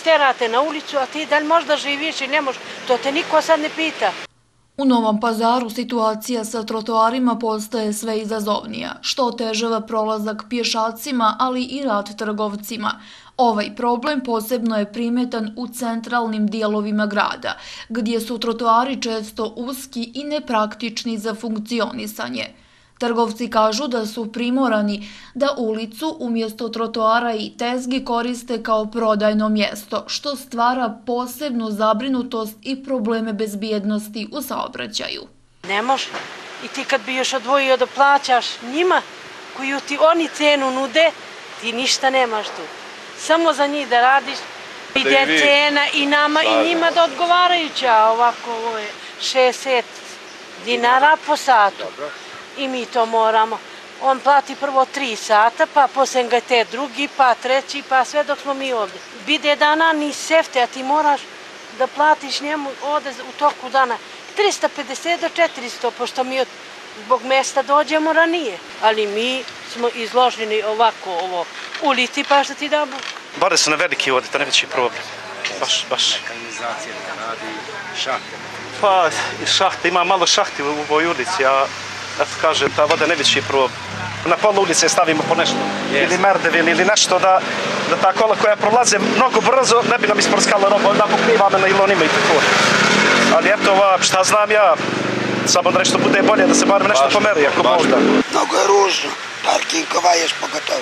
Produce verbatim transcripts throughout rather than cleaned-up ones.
terate na ulicu, a ti da li možda živiš ili ne možeš, to te niko sad ne pita. U Novom Pazaru situacija sa trotoarima postaje sve izazovnija, što otežava prolazak pješacima, ali i rad trgovcima. Ovaj problem posebno je primetan u centralnim dijelovima grada, gdje su trotoari često uski i nepraktični za funkcionisanje. Trgovci kažu da su primorani da ulicu umjesto trotoara i tezgi koriste kao prodajno mjesto, što stvara posebnu zabrinutost i probleme bezbjednosti u saobraćaju. Ne može. I ti kad bi još odvojio da plaćaš njima, koju ti oni cenu nude, ti ništa nemaš tu. Samo za njih da radiš, ide cena i nama i njima da odgovarajuća. Ovako ovo je šezdeset dinara po satu. I mi to moramo. On plati prvo tri sata, pa poslije ga te drugi, pa treći, pa sve dok smo mi ovdje. Bide dana ni sefte, a ti moraš da platiš njemu ovdje u toku dana trista pedeset do četiristo, pošto mi zbog mjesta dođemo ranije. Ali mi smo izloženi ovako ovo ulici, pa što ti damo. Bare su na veliki ovdje, to je najveći problem. Baš, baš. Kanalizacija radi, šahte. Pa, šahte, ima malo šahti u ovoj ulici, a eto kažem, ta voda je najveći problem. Na pola ulice stavimo po nešto, ili merdevil, ili nešto da, da ta kola koja prolaze mnogo brzo ne bi nam isprskala roba, da pokriva me na ilonima i tako. Ali eto, ova, šta znam ja, samo da nešto bude bolje, da se barem nešto pomeri, ako Bog da. Mnogo je ružno, parking kovaješ pogotovo.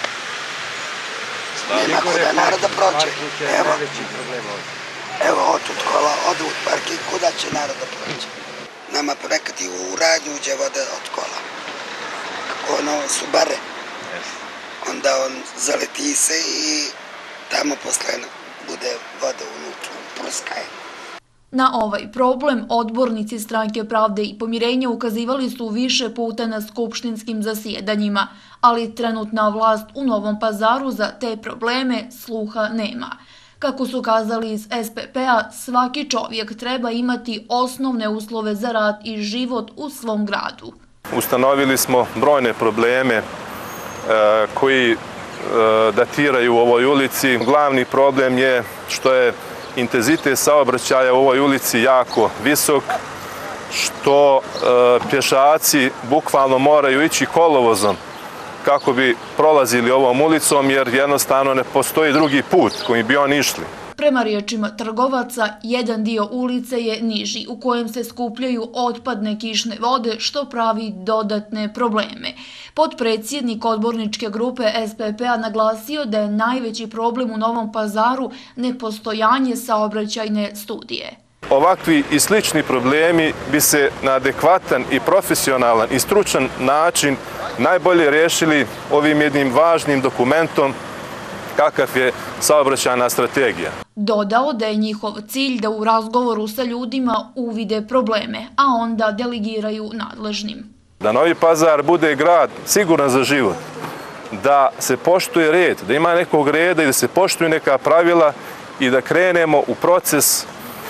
Nema kuda naroda prođe. Evo, evo otud kola, odu u parking, kuda će naroda prođe. Nama ponekad i u radnju uđe voda od kola. Kako ono su bare. Onda on zaleti se i tamo posle bude voda unutra, prskaje. Na ovaj problem odbornici Stranke pravde i pomirenja ukazivali su više puta na skupštinskim zasjedanjima, ali trenutna vlast u Novom Pazaru za te probleme sluha nema. Kako su kazali iz S P P-a, svaki čovjek treba imati osnovne uslove za rad i život u svom gradu. Ustanovili smo brojne probleme e, koji e, datiraju u ovoj ulici. Glavni problem je što je intenzitet saobraćaja u ovoj ulici jako visok, što e, pješaci bukvalno moraju ići kolovozom kako bi prolazili ovom ulicom, jer jednostavno ne postoji drugi put kojim bi oni išli. Prema riječima trgovaca, jedan dio ulice je niži, u kojem se skupljaju otpadne kišne vode, što pravi dodatne probleme. Potpredsjednik odborničke grupe S P P-a naglasio da je najveći problem u Novom Pazaru nepostojanje saobraćajne studije. Ovakvi i slični problemi bi se na adekvatan i profesionalan i stručan način najbolje rješili ovim jednim važnim dokumentom kakav je saobraćajna strategija. Dodao da je njihov cilj da u razgovoru sa ljudima uvide probleme, a onda delegiraju nadležnim. Da Novi Pazar bude grad siguran za život, da se poštuje red, da ima nekog reda i da se poštuju neka pravila i da krenemo u proces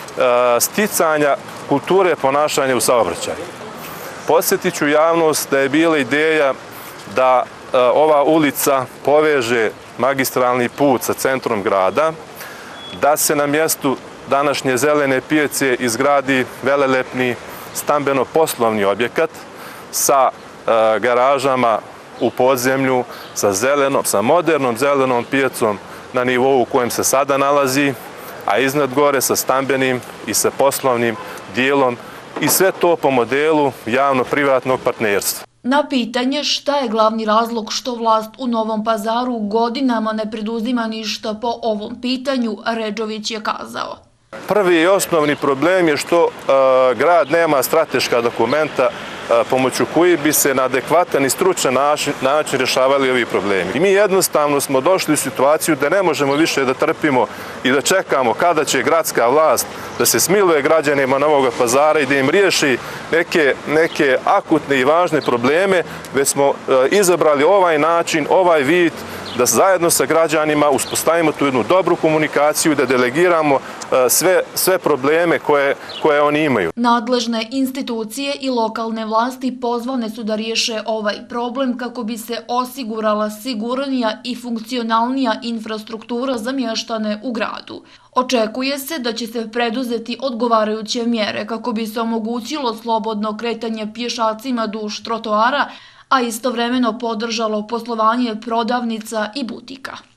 sticanja kulture ponašanja u saobraćaju. Podsjetit ću javnost da je bila ideja da ova ulica poveže magistralni put sa centrom grada, da se na mjestu današnje zelene pijace izgradi velelepni stambeno-poslovni objekat sa garažama u podzemlju, sa zelenom, sa modernom zelenom pijacom na nivou u kojem se sada nalazi, a iznad gore sa stambenim i sa poslovnim dijelom i sve to po modelu javno-privatnog partnerstva. Na pitanje šta je glavni razlog što vlast u Novom Pazaru godinama ne preduzima ništa po ovom pitanju, Redžović je kazao. Prvi i osnovni problem je što grad nema strateška dokumenta pomoću koji bi se na adekvatan i stručan način rješavali ovi problemi. I mi jednostavno smo došli u situaciju da ne možemo više da trpimo i da čekamo kada će gradska vlast da se smiluje građanima Novog Pazara i da im riješi neke, neke akutne i važne probleme, već smo izabrali ovaj način, ovaj vid da zajedno sa građanima uspostavimo tu jednu dobru komunikaciju i da delegiramo sve, sve probleme koje, koje oni imaju. Nadležne institucije i lokalne vlasti pozvane su da riješe ovaj problem kako bi se osigurala sigurnija i funkcionalnija infrastruktura za mještane u gradu. Očekuje se da će se preduzeti odgovarajuće mjere kako bi se omogućilo slobodno kretanje pješacima duž trotoara, a istovremeno podržalo poslovanje prodavnica i butika.